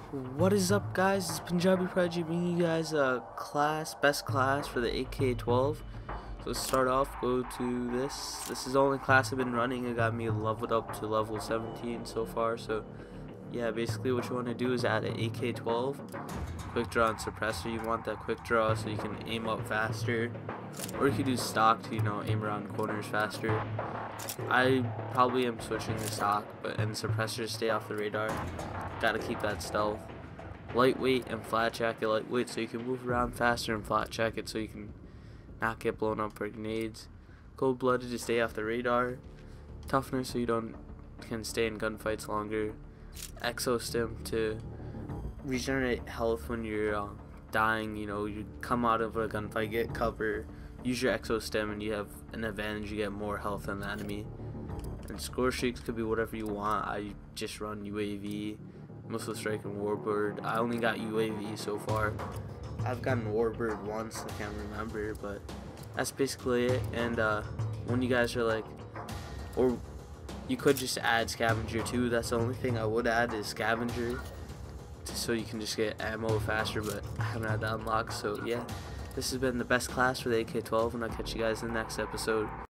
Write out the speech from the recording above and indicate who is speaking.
Speaker 1: What is up, guys? It's Punjabi Prodigy bringing you guys a best class for the AK-12. So let's start off, go to this. This is the only class I've been running. It got me leveled up to level 17 so far. So yeah, basically what you want to do is add an AK-12, quick draw and suppressor. You want that quick draw so you can aim up faster, or you could do stock to, aim around corners faster. I probably am switching to stock, and suppressors stay off the radar. Gotta keep that stealth. Lightweight and flat jacket. Lightweight so you can move around faster, and flat jacket so you can not get blown up by grenades. Cold-blooded to stay off the radar. Toughness so you can stay in gunfights longer. Exostim to regenerate health when you're dying. You come out of a gunfight, get cover, use your exostim, and you have an advantage. You get more health than the enemy. And score streaks could be whatever you want. I just run UAV, Missile Strike, and Warbird. I only got UAV so far. I've gotten Warbird once, I can't remember, but that's basically it. And when you guys are like, or you could just add Scavenger too. That's the only thing I would add is Scavenger, so you can just get ammo faster, but I haven't had that unlocked. So yeah, this has been the best class for the AK-12, and I'll catch you guys in the next episode.